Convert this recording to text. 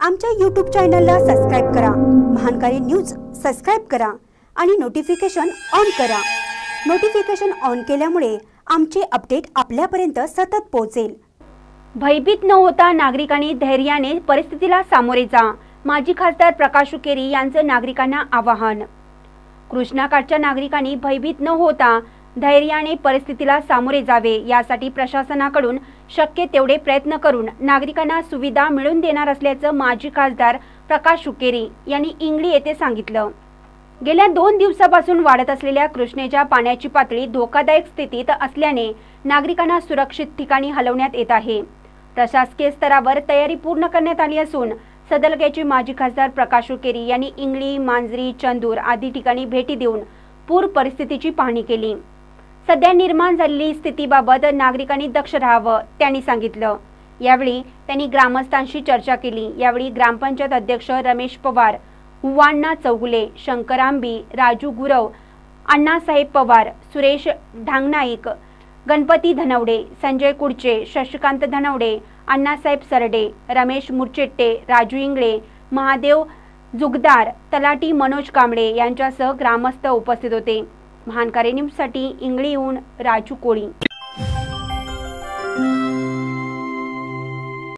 आमच्या YouTube चॅनलला subscribe करा। महानकारी न्यूज सबस्क्राइब करा आणि नोटिफिकेशन ऑन करा। नोटिफिकेशन ऑन केल्यामुळे आमचे अपडेट आपल्यापर्यंत सतत पोहोचेल। भयभीत न होता नागरिकांनी धैर्याने परिस्थितीला सामोरे जा। माजी खासदार प्रकाश हुक्केरी यांचं नागरिकांना आवाहन। कृष्णाकाठच्या नागरिकांनी भयभीत न होता धैर्याने परिस्थितीला सामोरे जावे, यासाठी प्रशासनाकडून शक्य तेवढे प्रयत्न करून नागरिकांना सुविधा मिळवून देणार असल्याचं माजी खासदार प्रकाश हुक्केरी यांनी इंगळी येथे सांगितलं। गेल्या 2 दिवसापासून वाढत असलेल्या कृष्णेच्या पाण्याची पातळी धोकादायक स्थितीत असल्याने नागरिकांना सुरक्षित ठिकाणी हलवण्यात येत आहे। प्रशासकीय स्तरावर तयारी पूर्ण करण्यात आली असून सदलग्याचे माजी खासदार प्रकाश हुक्केरी यांनी इंगळी, मांजरी, चंदूर आदी ठिकाणी भेटी देऊन पूर परिस्थितीची पाहणी केली। सध्या निर्माण झालेली स्थितीबाबत नागरिकांनी दक्ष राहावं त्यांनी सांगितलं। यावेळी त्यांनी ग्रामस्थांशी चर्चा केली। यावेळी ग्रामपंचायत अध्यक्ष रमेश पवार, हुवाण्णा चौगुले, शंकर आंबी, राजू गुरव, अण्णासाहेब पवार, सुरेश ढांगनाईक, गणपती धनवडे, संजय कुडचे, शशिकांत धनवडे, अण्णासाहेब सरडे, रमेश मुरचेट्टे, राजू इंगळे, महादेव जुगदार, तलाठी मनोज कांबळे यांच्यासह ग्रामस्थ उपस्थित होते। महानकारी न्यूजसाठी इंगळीहून राजू कोळी।